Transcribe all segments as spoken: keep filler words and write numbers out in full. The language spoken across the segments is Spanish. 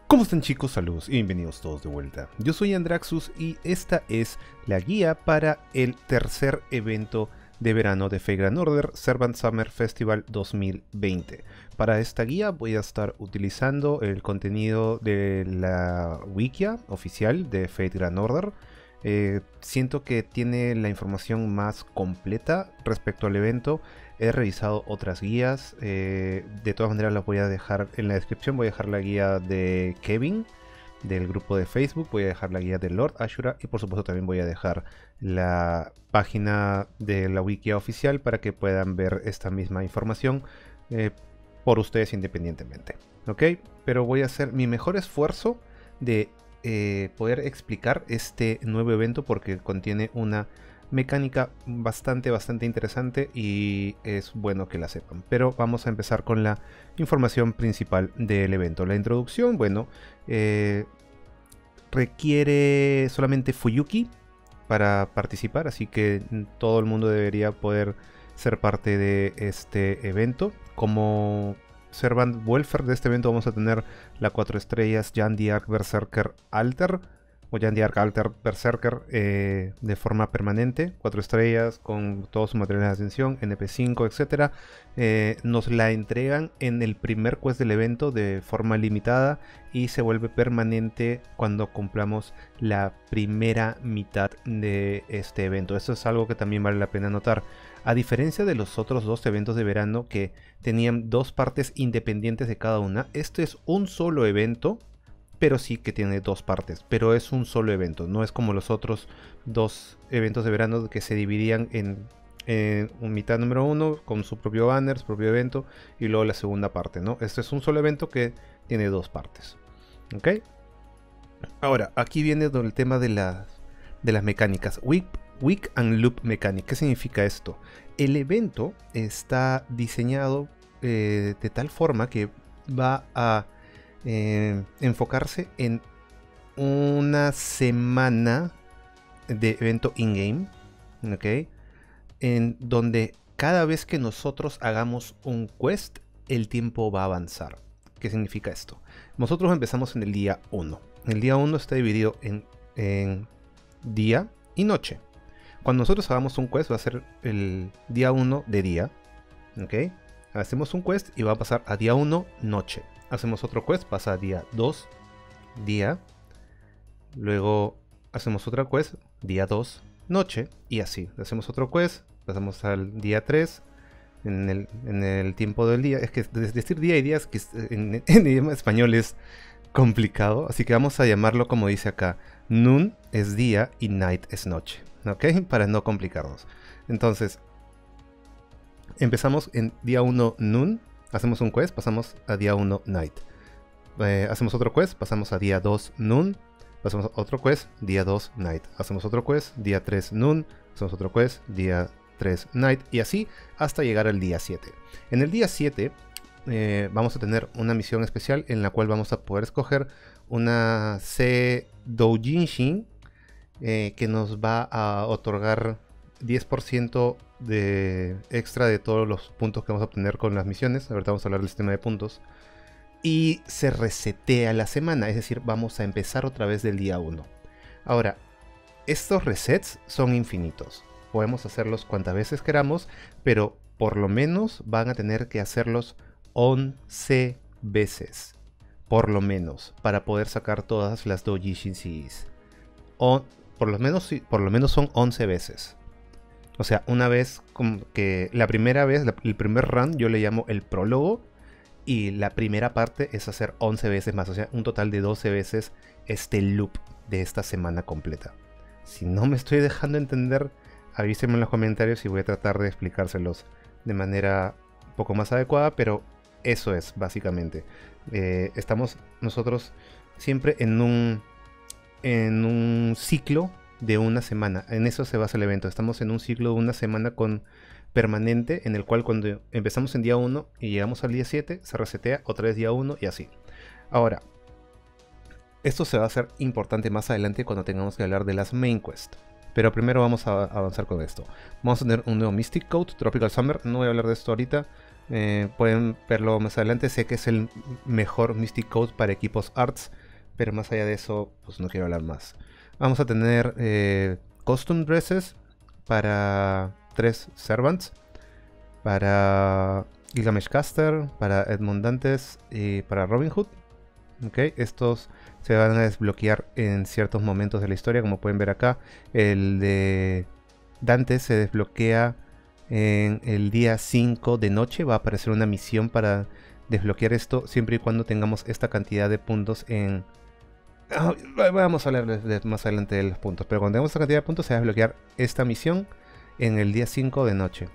¿Cómo están, chicos? Saludos y bienvenidos todos de vuelta. Yo soy Andraxus y esta es la guía para el tercer evento de verano de Fate Grand Order Servant Summer Festival dos mil veinte. Para esta guía voy a estar utilizando el contenido de la wikia oficial de Fate Grand Order. Eh, siento que tiene la información más completa respecto al evento. He revisado otras guías, eh, de todas maneras las voy a dejar en la descripción. Voy a dejar la guía de Kevin del grupo de Facebook, voy a dejar la guía de Lord Ashura y por supuesto también voy a dejar la página de la wikia oficial para que puedan ver esta misma información eh, por ustedes independientemente. ¿Ok? Pero voy a hacer mi mejor esfuerzo de eh, poder explicar este nuevo evento porque contiene una mecánica bastante bastante interesante y es bueno que la sepan. Pero vamos a empezar con la información principal del evento. La introducción, bueno, eh, requiere solamente Fuyuki para participar, así que todo el mundo debería poder ser parte de este evento. Como Servant Welfare de este evento vamos a tener la cuatro estrellas Yandy Arc Berserker Alter o Yandy Arc Alter Berserker eh, de forma permanente, cuatro estrellas con todo su material de ascensión, N P cinco, etcétera. Eh, nos la entregan en el primer quest del evento de forma limitada y se vuelve permanente cuando cumplamos la primera mitad de este evento. Esto es algo que también vale la pena notar. A diferencia de los otros dos eventos de verano que tenían dos partes independientes de cada una, este es un solo evento, pero sí que tiene dos partes, pero es un solo evento, no es como los otros dos eventos de verano que se dividían en, en un mitad número uno con su propio banner, su propio evento y luego la segunda parte, ¿no? Este es un solo evento que tiene dos partes. ¿Ok? Ahora, aquí viene el tema de las, de las mecánicas. Week, week and Loop Mechanic. ¿Qué significa esto? El evento está diseñado eh, de tal forma que va a Eh, enfocarse en una semana de evento in-game, ¿ok? En donde cada vez que nosotros hagamos un quest, el tiempo va a avanzar. ¿Qué significa esto? Nosotros empezamos en el día uno. El día uno está dividido en, en día y noche. Cuando nosotros hagamos un quest va a ser el día uno de día, ¿ok? Hacemos un quest y va a pasar a día uno noche. Hacemos otro quest, pasa a día dos, día. Luego hacemos otra quest, día dos, noche. Y así. Hacemos otro quest, pasamos al día tres, en el, en el tiempo del día. Es que decir día y días que en, en idioma español es complicado. Así que vamos a llamarlo como dice acá. Noon es día y night es noche. ¿Ok? Para no complicarnos. Entonces, empezamos en día uno noon. Hacemos un quest, pasamos a día uno night. Eh, hacemos otro quest, pasamos a día dos noon. Hacemos otro quest, día dos night. Hacemos otro quest, día tres noon. Hacemos otro quest, día tres night. Y así hasta llegar al día siete. En el día siete eh, vamos a tener una misión especial en la cual vamos a poder escoger una C Doujinshi eh, que nos va a otorgar diez por ciento de extra de todos los puntos que vamos a obtener con las misiones. Ahorita vamos a hablar del sistema de puntos. Y se resetea la semana, es decir, vamos a empezar otra vez del día uno. Ahora, estos resets son infinitos. Podemos hacerlos cuantas veces queramos, pero por lo menos van a tener que hacerlos once veces. Por lo menos, para poder sacar todas las doujinshis. O por lo menos, por lo menos son once veces. O sea, una vez como que la primera vez, la, el primer run yo le llamo el prólogo. Y la primera parte es hacer once veces más. O sea, un total de doce veces este loop de esta semana completa. Si no me estoy dejando entender, avísenme en los comentarios y voy a tratar de explicárselos de manera un poco más adecuada. Pero eso es básicamente. Eh, estamos nosotros siempre en un, en un ciclo de una semana. En eso se basa el evento. Estamos en un ciclo de una semana con permanente en el cual cuando empezamos en día uno y llegamos al día siete se resetea otra vez día uno y así. Ahora, esto se va a hacer importante más adelante cuando tengamos que hablar de las main quest. Pero primero vamos a avanzar con esto. Vamos a tener un nuevo Mystic Coat, Tropical Summer. No voy a hablar de esto ahorita. Eh, pueden verlo más adelante. Sé que es el mejor Mystic Code para equipos Arts, pero más allá de eso, pues no quiero hablar más. Vamos a tener eh, Custom Dresses para tres Servants, para Gilgamesh Caster, para Edmond Dantes y para Robin Hood. Okay, estos se van a desbloquear en ciertos momentos de la historia, como pueden ver acá. El de Dante se desbloquea en el día cinco de noche. Va a aparecer una misión para desbloquear esto, siempre y cuando tengamos esta cantidad de puntos en... Oh, vamos a hablar de, de, más adelante de los puntos, pero cuando tengamos esta cantidad de puntos se va a desbloquear esta misión en el día cinco de noche.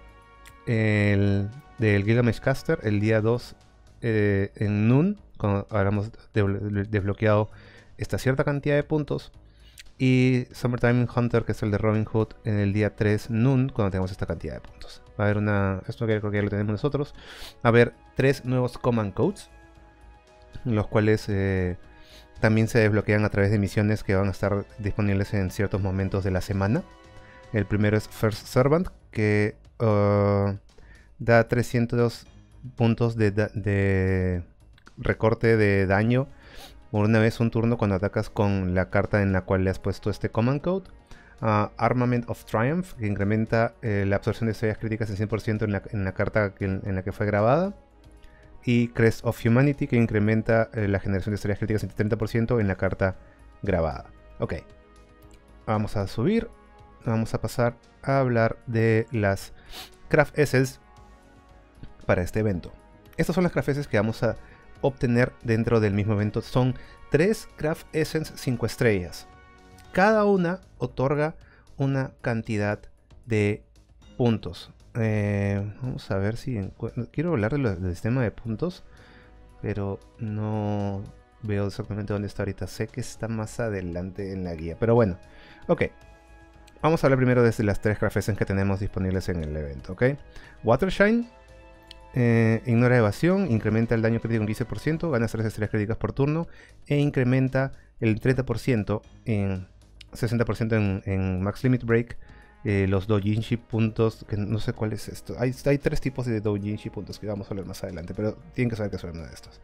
El del Gilgamesh Caster, el día dos eh, en Noon, cuando habremos de, desbloqueado esta cierta cantidad de puntos. Y Summertime Hunter, que es el de Robin Hood, en el día tres Noon, cuando tengamos esta cantidad de puntos. Va a haber una... Esto que creo que ya lo tenemos nosotros. Va a haber tres nuevos Command Codes, los cuales eh, también se desbloquean a través de misiones que van a estar disponibles en ciertos momentos de la semana. El primero es First Servant, que uh, da trescientos puntos de, de recorte de daño por una vez un turno cuando atacas con la carta en la cual le has puesto este Command Code. Uh, Armament of Triumph, que incrementa eh, la absorción de estrellas críticas en cien por ciento en la, en la carta que, en la que fue grabada. Y Crest of Humanity, que incrementa eh, la generación de estrellas críticas en treinta por ciento en la carta grabada. Ok, vamos a subir. Vamos a pasar a hablar de las Craft Essence para este evento. Estas son las Craft Essence que vamos a obtener dentro del mismo evento. Son tres Craft Essence cinco estrellas. Cada una otorga una cantidad de puntos. Eh, vamos a ver si quiero hablar del, del sistema de puntos, pero no veo exactamente dónde está ahorita. Sé que está más adelante en la guía, pero bueno, ok. Vamos a hablar primero de las tres Craft Essence que tenemos disponibles en el evento, ok. Watershine. Eh, ignora evasión, incrementa el daño crítico en quince por ciento, ganas tres estrellas críticas por turno e incrementa el treinta por ciento en sesenta por ciento en, en Max Limit Break. Eh, los doujinshi puntos, que no sé cuál es esto. Hay, hay tres tipos de doujinshi puntos que vamos a hablar más adelante, pero tienen que saber que son uno de estos.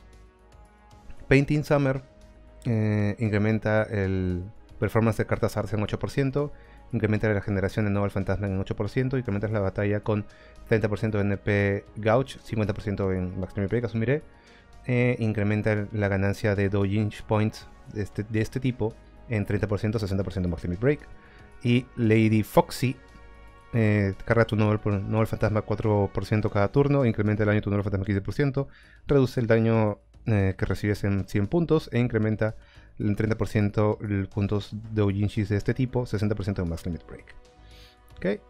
Painting Summer eh, incrementa el performance de cartas arts en ocho por ciento. Incrementa la generación de Noble Fantasma en ocho por ciento. Incrementa la batalla con treinta por ciento de N P Gouge, cincuenta por ciento en Max Limit Break, asumiré. Eh, incrementa la ganancia de Doujinshi Points de este, de este tipo en treinta por ciento, sesenta por ciento Max Limit Break. Y Lady Foxy, eh, carga tu Noble, Noble Fantasma cuatro por ciento cada turno. Incrementa el daño de tu Noble Fantasma quince por ciento. Reduce el daño eh, que recibes en cien puntos. E incrementa en treinta por ciento los puntos de doujinshis de este tipo, sesenta por ciento de Max Limit Break. Ok.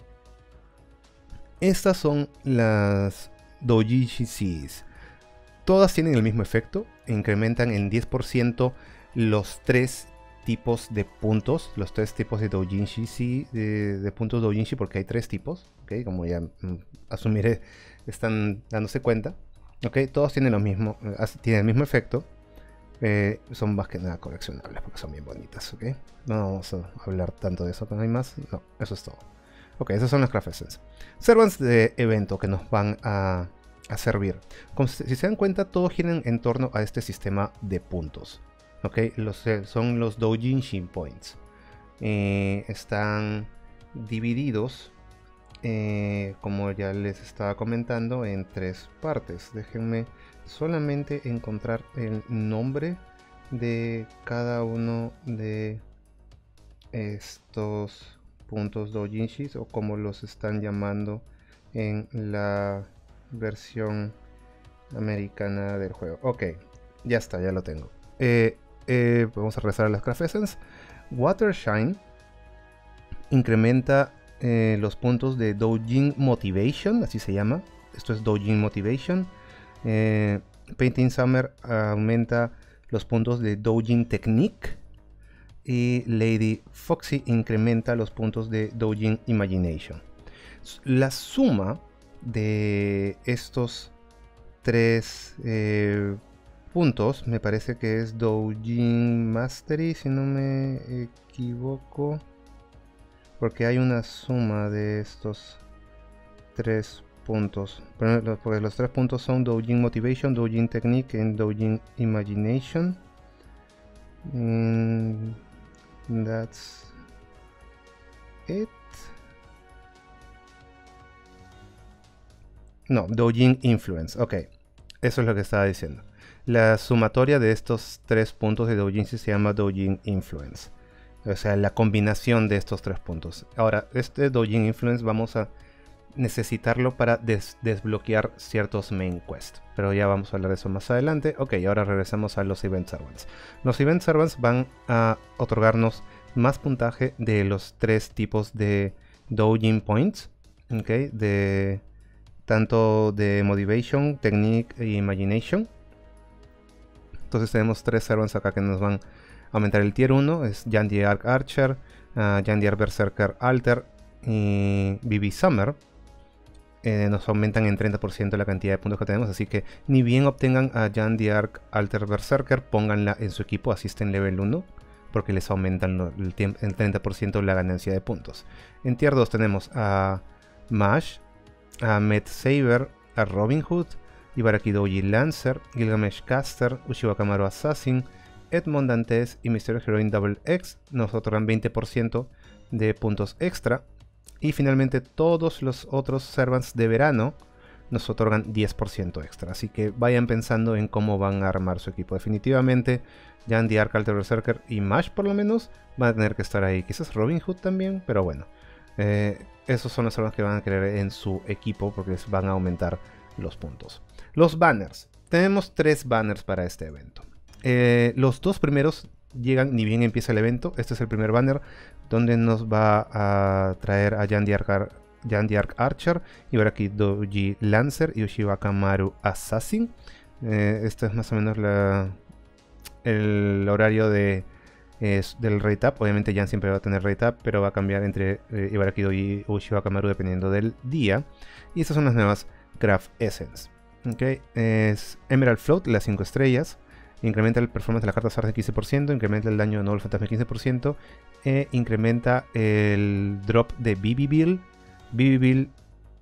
Estas son las doujinshis. Todas tienen el mismo efecto. Incrementan en diez por ciento los tres tipos de puntos. Los tres tipos de doujinshi. De, de puntos doujinshi, porque hay tres tipos. Okay, como ya mm, asumiré, están dándose cuenta. Okay, todos tienen lo mismo. Tienen el mismo efecto. Eh, son más que nada coleccionables porque son bien bonitas, ¿ok? No vamos a hablar tanto de eso, ¿no hay más? No, eso es todo. Ok, esas son las Craft Essence. Servants de evento que nos van a, a servir. Como si, si se dan cuenta, todos giran en torno a este sistema de puntos. Ok, los, son los Doujinshi Points. Eh, están divididos, eh, como ya les estaba comentando, en tres partes. Déjenme solamente encontrar el nombre de cada uno de estos puntos doujinshis, o como los están llamando en la versión americana del juego. Ok, ya está, ya lo tengo. Eh, eh, vamos a regresar a las Craft Essence. Watershine incrementa eh, los puntos de Doujin Motivation, así se llama. Esto es Doujin Motivation. Eh, Painting Summer aumenta los puntos de Doujin Technique. Y Lady Foxy incrementa los puntos de Doujin Imagination. La suma de estos tres eh, puntos me parece que es Doujin Mastery, si no me equivoco, porque hay una suma de estos tres puntos. Porque los tres puntos son Doujin Motivation, Doujin Technique y Doujin Imagination. Mm, that's it. No, Doujin Influence. Ok, eso es lo que estaba diciendo. La sumatoria de estos tres puntos de Doujin se llama Doujin Influence. O sea, la combinación de estos tres puntos. Ahora, este Doujin Influence vamos a necesitarlo para des desbloquear ciertos main quests. Pero ya vamos a hablar de eso más adelante. Ok, ahora regresamos a los Event Servants. Los Event Servants van a otorgarnos más puntaje de los tres tipos de Doujin Points. Ok, de tanto de Motivation, Technique e Imagination. Entonces tenemos tres servants acá que nos van a aumentar el tier uno. Es Yandy Arc Archer, uh, Yandy Arc Berserker Alter y B B Summer. Eh, nos aumentan en treinta por ciento la cantidad de puntos que tenemos. Así que ni bien obtengan a Yandy Arc Alter Berserker, pónganla en su equipo, así está en level uno. Porque les aumentan lo, el, el treinta por ciento la ganancia de puntos. En tier dos tenemos a Mash, a Med Saber, a Robin Hood, Ibaraki Douji Lancer, Gilgamesh Caster, Uchiwa-Kamaru Assassin, Edmond Dantes y Mysterious Heroine Double X nos otorgan veinte por ciento de puntos extra. Y finalmente todos los otros servants de verano nos otorgan diez por ciento extra. Así que vayan pensando en cómo van a armar su equipo. Definitivamente Yandy Arc Alter Berserker y Mash por lo menos van a tener que estar ahí. Quizás Robin Hood también, pero bueno. Eh, esos son los servants que van a querer en su equipo porque les van a aumentar los puntos. Los banners. Tenemos tres banners para este evento. Eh, los dos primeros llegan ni bien empieza el evento. Este es el primer banner donde nos va a traer a Yandy Arc, Yandy Arc Archer, Ibaraki Douji Lancer y Uchiwa-Kamaru Assassin. Eh, este es más o menos la, el horario de, es, del rate up. Obviamente Jan siempre va a tener rate up, pero va a cambiar entre eh, Ibaraki Douji y Uchiwa-Kamaru dependiendo del día. Y estas son las nuevas Craft Essence. Okay. Es Emerald Float, las cinco estrellas. Incrementa el performance de las cartas en quince por ciento, incrementa el daño de Noble Fantasma en quince por ciento, e incrementa el drop de B B Bill, B B Bill,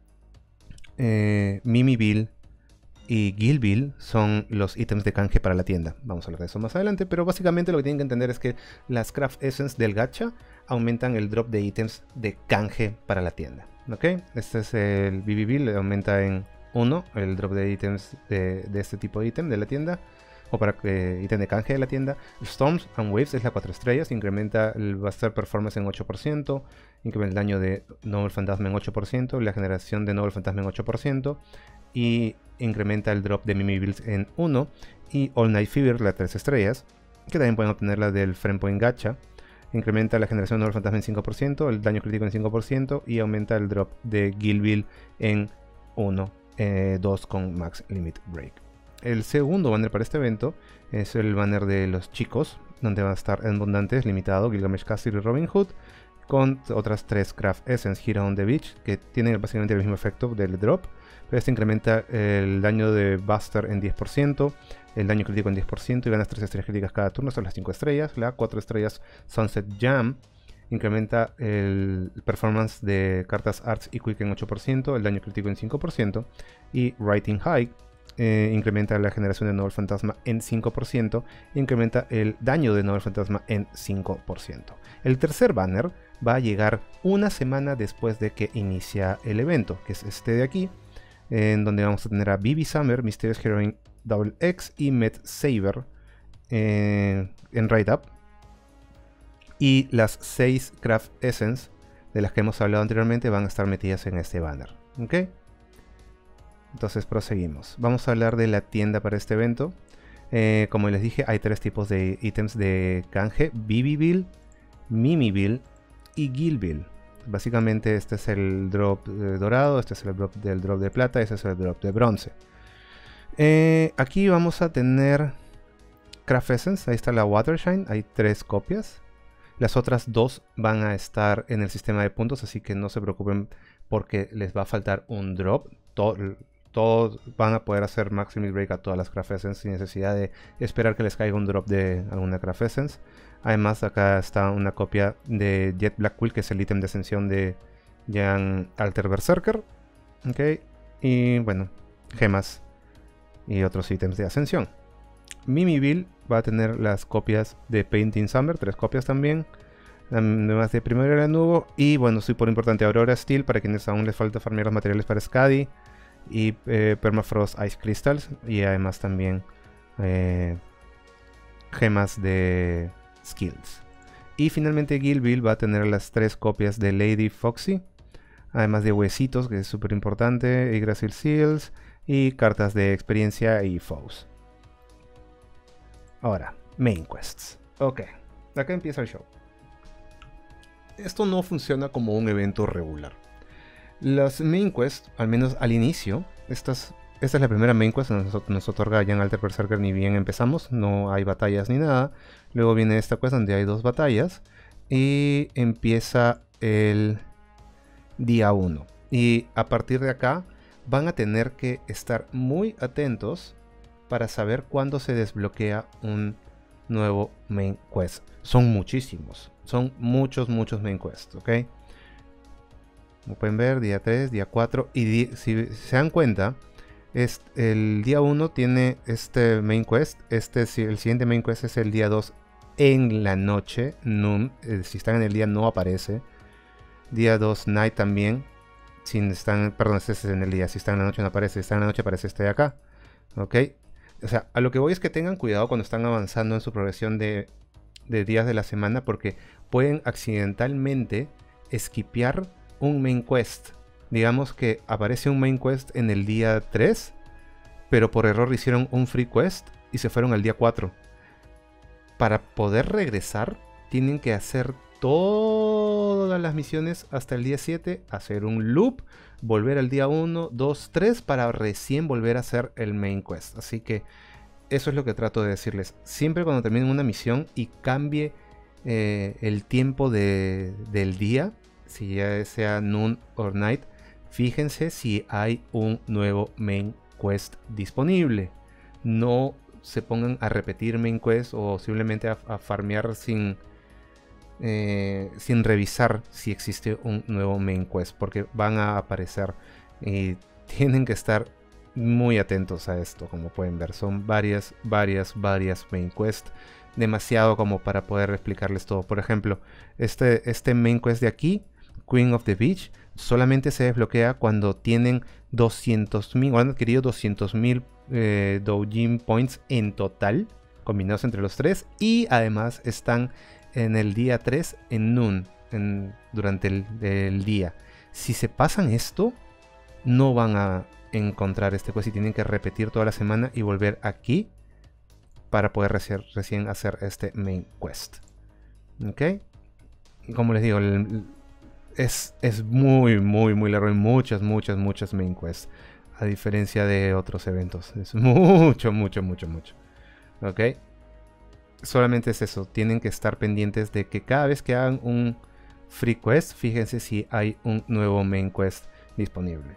eh, Mimi Bill y Gil Bill son los ítems de canje para la tienda. Vamos a hablar de eso más adelante, pero básicamente lo que tienen que entender es que las Craft Essence del gacha aumentan el drop de ítems de canje para la tienda. ¿Okay? Este es el B B Bill, aumenta en uno el drop de ítems de, de este tipo de ítem de la tienda. O para eh, ítem de canje de la tienda. Storms and Waves es la cuatro estrellas. Incrementa el Buster Performance en ocho por ciento. Incrementa el daño de Noble Fantasma en ocho por ciento. La generación de Noble Fantasma en ocho por ciento. Y incrementa el drop de Mimi Bills en uno. Y All Night Fever, la tres estrellas. Que también pueden obtenerla del Friend Point Gacha. Incrementa la generación de Noble Fantasma en cinco por ciento. El daño crítico en cinco por ciento. Y aumenta el drop de Gil Bill en uno. Eh, dos con Max Limit Break. El segundo banner para este evento es el banner de los chicos, donde va a estar Abundantes, Limitado, Gilgamesh Caster y Robin Hood, con otras tres Craft Essence, Hero on the Beach, que tienen básicamente el mismo efecto del drop, pero este incrementa el daño de Buster en diez por ciento, el daño crítico en diez por ciento y ganas tres estrellas críticas cada turno, son las cinco estrellas. La cuatro estrellas Sunset Jam incrementa el performance de cartas Arts y Quick en ocho por ciento, el daño crítico en cinco por ciento, y Writing High Eh, incrementa la generación de Noble Fantasma en cinco por ciento e incrementa el daño de Noble Fantasma en cinco por ciento. El tercer banner va a llegar una semana después de que inicia el evento, que es este de aquí, en donde vamos a tener a B B Summer, Mysterious Heroine Double X y Med Saber eh, en Ride Up. Y las seis Craft Essence de las que hemos hablado anteriormente van a estar metidas en este banner. ¿Ok? Entonces proseguimos. Vamos a hablar de la tienda para este evento. Eh, como les dije, hay tres tipos de ítems de canje: B B Bill, Mimi Bill y Gil Bill. Básicamente este es el drop eh, dorado, este es el drop del drop de plata, este es el drop de bronce. Eh, aquí vamos a tener Craft Essence, ahí está la Watershine, hay tres copias. Las otras dos van a estar en el sistema de puntos, así que no se preocupen porque les va a faltar un drop. Todo, todos van a poder hacer Max Limit Break a todas las Craft Essence sin necesidad de esperar que les caiga un drop de alguna Craft Essence. Además acá está una copia de Jet Black Quill, que es el ítem de ascensión de Jan Alter Berserker. Okay. Y bueno, gemas y otros ítems de ascensión. Mimi Bill va a tener las copias de Painting Summer, tres copias también. Además de Primavera de Nuevo. Y bueno, súper importante, Aurora Steel, para quienes aún les falta farmear los materiales para Skadi. Y eh, Permafrost Ice Crystals. Y además también eh, gemas de Skills. Y finalmente Gil Bill va a tener las tres copias de Lady Foxy. Además de huesitos, que es súper importante. Yggdrasil Seals. Y cartas de experiencia y foes. Ahora, Main Quests. Ok, acá empieza el show. Esto no funciona como un evento regular. Las Main Quests, al menos al inicio, estas, esta es la primera Main Quest que nos, nos otorga Young Alter Berserker ni bien empezamos. No hay batallas ni nada. Luego viene esta quest donde hay dos batallas. Y empieza el día uno. Y a partir de acá van a tener que estar muy atentos para saber cuándo se desbloquea un nuevo Main Quest. Son muchísimos. Son muchos, muchos Main Quests, ¿ok? Como pueden ver, día tres, día cuatro. Y si se dan cuenta, es, el día uno tiene este Main Quest. Este, el siguiente Main Quest es el día dos en la noche. Noon. Eh, si están en el día no aparece. Día dos, Night también. Si están, perdón, este es en el día. Si están en la noche no aparece. Si están en la noche aparece este de acá. ¿Ok? O sea, a lo que voy es que tengan cuidado cuando están avanzando en su progresión de, de días de la semana, porque pueden accidentalmente esquipear un main quest. Digamos que aparece un main quest en el día tres, pero por error hicieron un free quest y se fueron al día cuatro. Para poder regresar, tienen que hacer todas las misiones hasta el día siete, hacer un loop, volver al día uno, dos, tres para recién volver a hacer el main quest. Así que eso es lo que trato de decirles. Siempre cuando terminen una misión y cambie eh, el tiempo de, del día, si ya sea noon o night, fíjense si hay un nuevo main quest disponible. No se pongan a repetir main quest o simplemente a, a farmear sin... Eh, sin revisar si existe un nuevo main quest, porque van a aparecer y tienen que estar muy atentos a esto. Como pueden ver, son varias, varias, varias main quest, demasiado como para poder explicarles todo. Por ejemplo, este, este main quest de aquí, Queen of the Beach, solamente se desbloquea cuando tienen doscientos mil o han adquirido doscientos mil eh, Doujin Points en total, combinados entre los tres, y además están en el día tres en noon, en, durante el, el día. Si se pasan esto, no van a encontrar este quest y tienen que repetir toda la semana y volver aquí para poder reci recién hacer este main quest. Ok, y como les digo, el, es, es muy, muy, muy largo. Hay muchas, muchas, muchas main quests, a diferencia de otros eventos. Es mucho, mucho, mucho, mucho. Ok. Solamente es eso, tienen que estar pendientes de que cada vez que hagan un free quest, fíjense si hay un nuevo main quest disponible.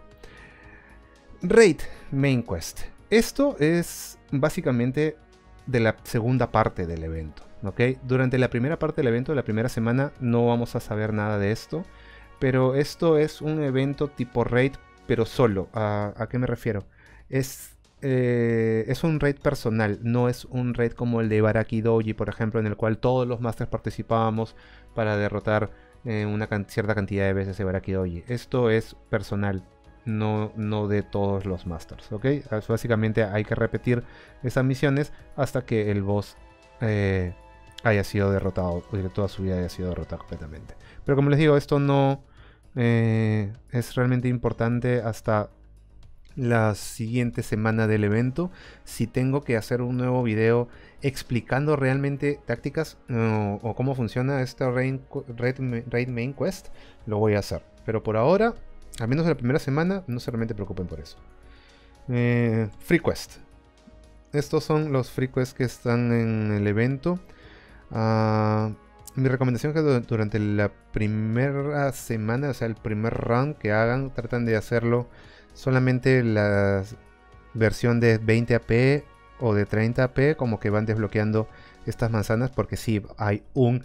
Raid Main Quest. Esto es básicamente de la segunda parte del evento, ¿ok? Durante la primera parte del evento, de la primera semana, no vamos a saber nada de esto, pero esto es un evento tipo raid, pero solo. ¿A, a qué me refiero? Es... Eh, es un raid personal, no es un raid como el de Baraki Doji, por ejemplo, en el cual todos los masters participábamos para derrotar eh, una can cierta cantidad de veces de Baraki Doji. Esto es personal, no, no de todos los masters, ¿ok? Básicamente hay que repetir esas misiones hasta que el boss eh, haya sido derrotado, o que toda su vida haya sido derrotado completamente. Pero como les digo, esto no eh, es realmente importante hasta la siguiente semana del evento. Si tengo que hacer un nuevo video explicando realmente tácticas uh, o cómo funciona esta raid, raid, raid main quest, lo voy a hacer. Pero por ahora, al menos en la primera semana, no se realmente preocupen por eso. Eh, free quest. Estos son los free quests que están en el evento. Uh, mi recomendación es que durante la primera semana, o sea, el primer round que hagan, tratan de hacerlo solamente la versión de veinte A P o de treinta A P, como que van desbloqueando estas manzanas, porque sí, hay un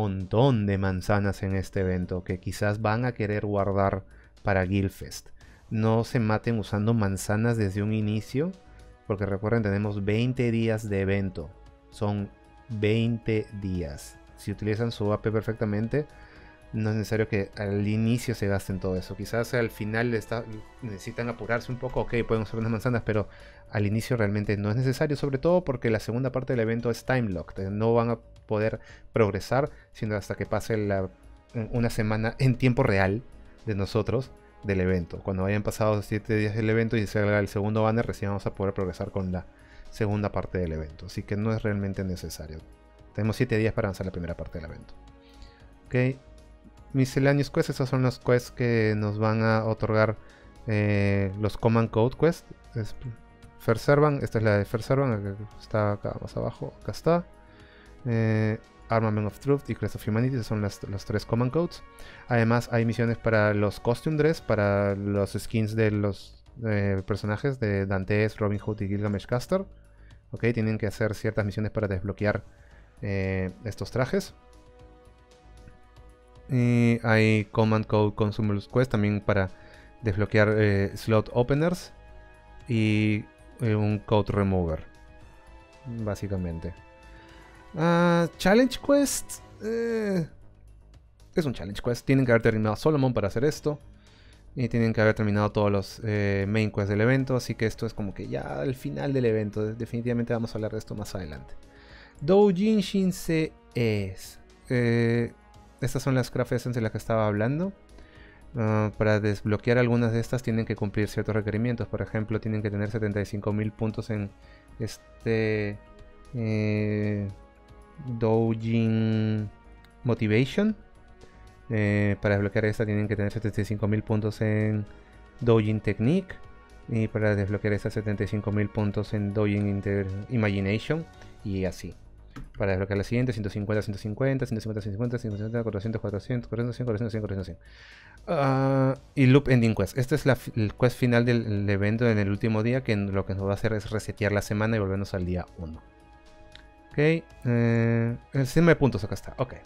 montón de manzanas en este evento que quizás van a querer guardar para Guildfest. no se maten usando manzanas desde un inicio, porque recuerden, tenemos veinte días de evento. Son veinte días. Si utilizan su A P perfectamente, no es necesario que al inicio se gasten todo eso. Quizás al final está, necesitan apurarse un poco, ok, pueden usar unas manzanas, pero al inicio realmente no es necesario, sobre todo porque la segunda parte del evento es time locked. No van a poder progresar sino hasta que pase la, una semana en tiempo real de nosotros del evento. Cuando hayan pasado siete días del evento y se haga el segundo banner, recién vamos a poder progresar con la segunda parte del evento. Así que no es realmente necesario. Tenemos siete días para avanzar la primera parte del evento. Ok. Miscellaneous Quests, esas son las quests que nos van a otorgar eh, los Command Code Quests. Es First Servant, esta es la de First Servant, está acá más abajo, acá está. Eh, Armament of Truth y Crest of Humanity, esas son las, los tres Command Codes. Además hay misiones para los Costume Dress, para los skins de los eh, personajes de Dantes, Robin Hood y Gilgamesh Caster. Ok, tienen que hacer ciertas misiones para desbloquear eh, estos trajes. Y hay Command Code Consumables Quest también para desbloquear eh, Slot Openers y eh, un Code Remover, básicamente. Uh, challenge Quest eh, es un Challenge Quest. Tienen que haber terminado Solomon para hacer esto. Y tienen que haber terminado todos los eh, main quests del evento. Así que esto es como que ya al final del evento. Definitivamente vamos a hablar de esto más adelante. Doujin Shinse es... Eh, estas son las Craft Essence de las que estaba hablando. Uh, para desbloquear algunas de estas tienen que cumplir ciertos requerimientos. Por ejemplo, tienen que tener setenta y cinco mil puntos en este eh, Doujin Motivation. Eh, para desbloquear esta tienen que tener setenta y cinco mil puntos en Doujin Technique. Y para desbloquear esta setenta y cinco mil puntos en Doujin Inter Imagination. Y así. Para desbloquear la siguiente, ciento cincuenta, ciento cincuenta, ciento cincuenta, ciento cincuenta, ciento cincuenta, cuatrocientos, cuatrocientos, cuatrocientos, cien, cuatrocientos, cien, cuatrocientos, cien. Uh, y Loop Ending Quest. Este es la, el quest final del evento en el último día, que lo que nos va a hacer es resetear la semana y volvernos al día uno. Ok. Eh, el sistema de puntos acá está. Ok.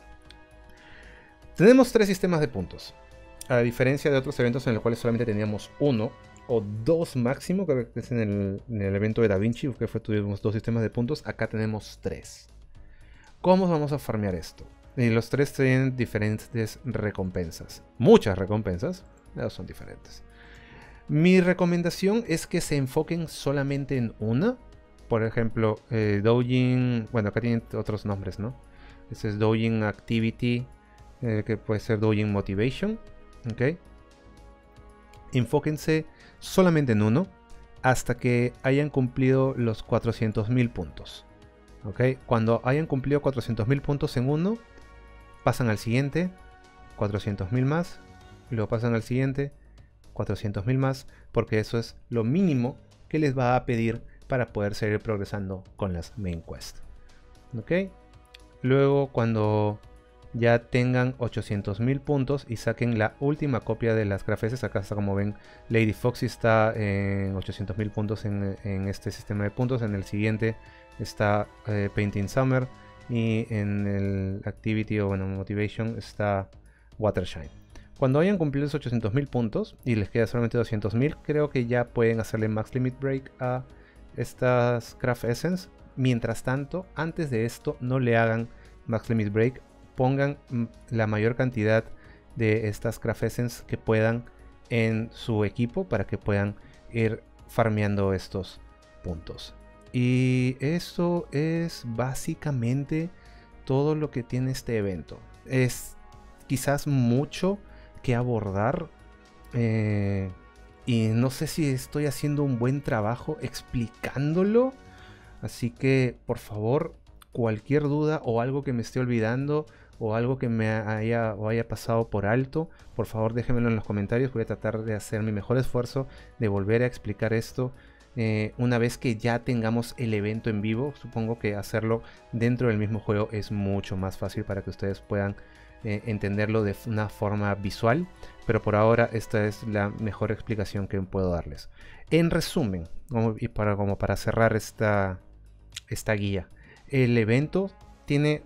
Tenemos tres sistemas de puntos. A diferencia de otros eventos en los cuales solamente teníamos uno o dos máximo, que es en el, en el evento de Da Vinci, que fue, tuvimos dos sistemas de puntos. Acá tenemos tres. ¿Cómo vamos a farmear esto? Y los tres tienen diferentes recompensas. Muchas recompensas, pero son diferentes. Mi recomendación es que se enfoquen solamente en una. Por ejemplo, eh, Doujin... Bueno, acá tienen otros nombres, ¿no? Este es Doujin Activity, eh, que puede ser Doujin Motivation. ¿Ok? Enfóquense solamente en uno hasta que hayan cumplido los cuatrocientos mil puntos. ¿Ok? Cuando hayan cumplido cuatrocientos mil puntos en uno, pasan al siguiente, cuatrocientos mil más, y luego pasan al siguiente, cuatrocientos mil más, porque eso es lo mínimo que les va a pedir para poder seguir progresando con las main quest. ¿Ok? Luego, cuando ya tengan ochocientos mil puntos y saquen la última copia de las Grafeses, acá está, como ven, Lady Foxy está en ochocientos mil puntos en, en este sistema de puntos. En el siguiente está eh, Painting Summer, y en el Activity o bueno, Motivation está Watershine. Cuando hayan cumplido esos ochocientos mil puntos y les queda solamente doscientos mil, creo que ya pueden hacerle Max Limit Break a estas Craft Essence. Mientras tanto, antes de esto, no le hagan Max Limit Break. Pongan la mayor cantidad de estas Craft Essence que puedan en su equipo para que puedan ir farmeando estos puntos. Y eso es básicamente todo lo que tiene este evento. Es quizás mucho que abordar. Eh, y no sé si estoy haciendo un buen trabajo explicándolo. Así que, por favor, cualquier duda o algo que me esté olvidando o algo que me haya, o haya pasado por alto, por favor déjenmelo en los comentarios. Voy a tratar de hacer mi mejor esfuerzo de volver a explicar esto eh, una vez que ya tengamos el evento en vivo. Supongo que hacerlo dentro del mismo juego es mucho más fácil para que ustedes puedan eh, entenderlo de una forma visual, pero por ahora esta es la mejor explicación que puedo darles. En resumen, como, y para, como para cerrar esta, esta guía, el evento tiene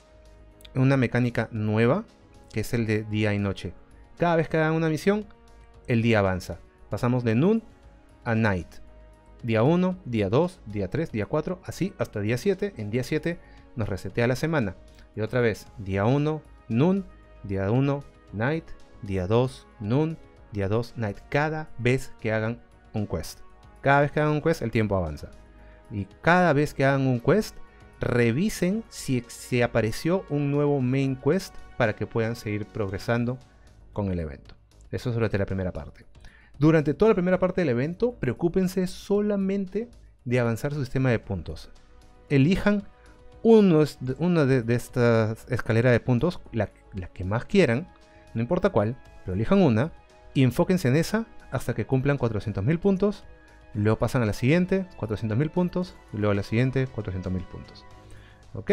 una mecánica nueva, que es el de día y noche. Cada vez que hagan una misión, el día avanza. Pasamos de noon a night. Día uno, día dos, día tres, día cuatro, así hasta día siete. En día siete nos resetea la semana. Y otra vez, día uno, noon, día uno, night, día dos, noon, día dos, night. Cada vez que hagan un quest. Cada vez que hagan un quest, el tiempo avanza. Y cada vez que hagan un quest, revisen si se apareció un nuevo main quest para que puedan seguir progresando con el evento. Eso es durante la primera parte. Durante toda la primera parte del evento, preocúpense solamente de avanzar su sistema de puntos. Elijan uno, una de, de estas escaleras de puntos, la, la que más quieran, no importa cuál, pero elijan una y enfóquense en esa hasta que cumplan cuatrocientos mil puntos. Luego pasan a la siguiente, cuatrocientos mil puntos, y luego a la siguiente, cuatrocientos mil puntos. ¿Ok?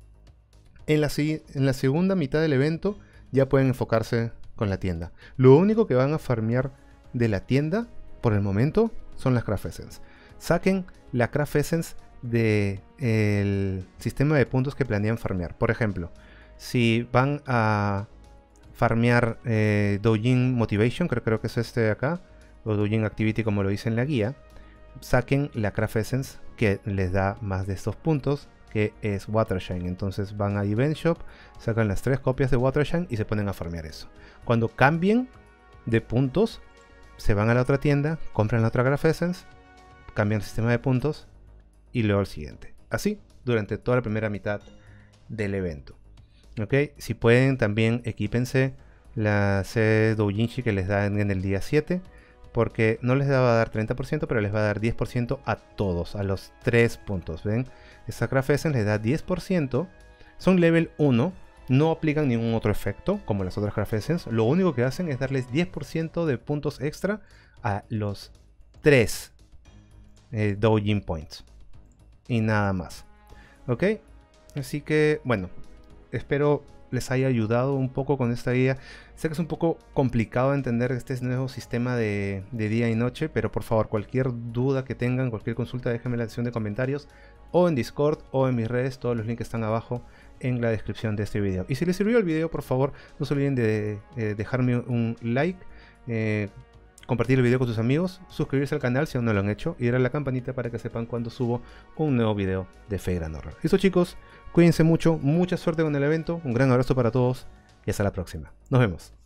En la, en la segunda mitad del evento ya pueden enfocarse con la tienda. Lo único que van a farmear de la tienda por el momento son las Craft Essence. Saquen la Craft Essence del sistema de puntos que planean farmear. Por ejemplo, si van a farmear eh, Doujin Motivation, creo, creo que es este de acá, o Doujin Activity como lo dice en la guía, saquen la Craft Essence que les da más de estos puntos, que es Watershine. Entonces van a Event Shop, sacan las tres copias de Watershine y se ponen a farmear eso. Cuando cambien de puntos, se van a la otra tienda, compran la otra Craft Essence, cambian el sistema de puntos y luego el siguiente. Así durante toda la primera mitad del evento. ¿Ok? Si pueden, también equípense la C Doujinshi que les dan en el día siete, porque no les va a dar treinta por ciento, pero les va a dar diez por ciento a todos, a los tres puntos. ¿Ven? Esta Craft Essence les da diez por ciento. Son level uno. No aplican ningún otro efecto como las otras Craft Essence. Lo único que hacen es darles diez por ciento de puntos extra a los tres eh, Doujin Points. Y nada más. ¿Ok? Así que, bueno, espero les haya ayudado un poco con esta guía. Sé que es un poco complicado de entender este nuevo sistema de, de día y noche, pero por favor, cualquier duda que tengan, cualquier consulta, déjenme en la sección de comentarios, o en Discord, o en mis redes. Todos los links están abajo en la descripción de este video. Y si les sirvió el video, por favor, no se olviden de eh, dejarme un like, eh, compartir el video con sus amigos, suscribirse al canal si aún no lo han hecho, y darle a la campanita para que sepan cuando subo un nuevo video de Fate Grand Horror. Listo, chicos, cuídense mucho, mucha suerte con el evento, un gran abrazo para todos y hasta la próxima. Nos vemos.